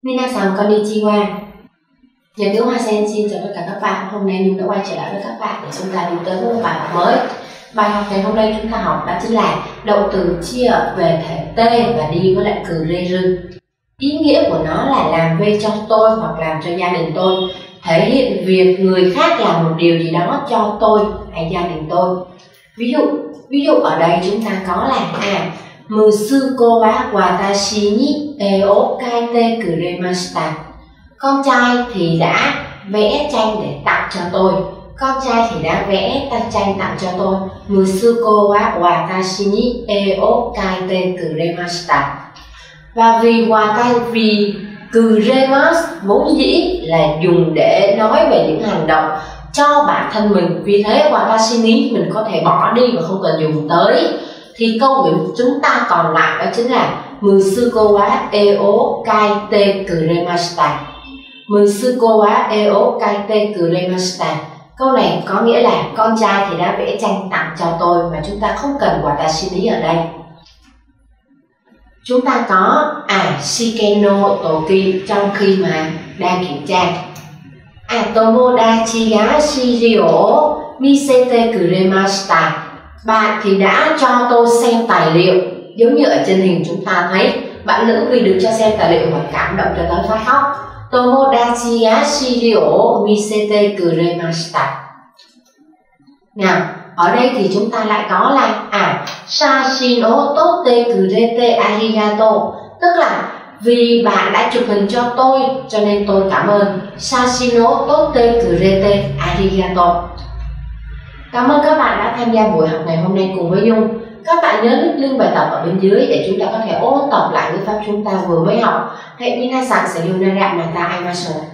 Minasan konnichiwa. Nhật ngữ Hoa Sen xin chào tất cả các bạn. Hôm nay Nhung đã quay trở lại với các bạn để chúng ta đi tới một bài học mới. Bài học ngày hôm nay chúng ta học đó chính là động từ chia về thể t và đi với lại từ rê rư. Ý nghĩa của nó là làm về cho tôi hoặc làm cho gia đình tôi, thể hiện việc người khác làm một điều gì đó cho tôi hay gia đình tôi. Ví dụ ở đây chúng ta có là Musuko wa watashi ni o kaite kuremashita. Con trai thì đã vẽ tranh để tặng cho tôi. Con trai thì đã vẽ tranh tặng cho tôi. Musuko wa watashi ni o kaite kuremashita. Và vì kuremasu vốn dĩ là dùng để nói về những hành động cho bản thân mình, vì thế watashi ni mình có thể bỏ đi và không cần dùng tới. Thì câu ngữ chúng ta còn lại đó chính là Musuko wa o kaite kuremashita. Musuko wa o kaite kuremashita. Câu này có nghĩa là con trai thì đã vẽ tranh tặng cho tôi, mà chúng ta không cần watashi ni ở đây. Chúng ta có shike no toki trong khi mà đang kiểm tra. Tomodachi ga shiri o misete kuremashita. Bạn thì đã cho tôi xem tài liệu. Giống như ở trên hình chúng ta thấy bạn nữ vì được cho xem tài liệu mà cảm động cho tới phát khóc. Tomodachi ga shiri o misete kuremashita. Nào, ở đây thì chúng ta lại có là shashin o totte kurete arigato, tức là vì bạn đã chụp hình cho tôi cho nên tôi cảm ơn. Shashin o totte kurete arigato. Cảm ơn các bạn đã tham gia buổi học ngày hôm nay cùng với Nhung. Các bạn nhớ click link bài tập ở bên dưới để chúng ta có thể ôn tập lại ngữ pháp chúng ta vừa mới học. Hẹn Minasan sayonara mata aimasu.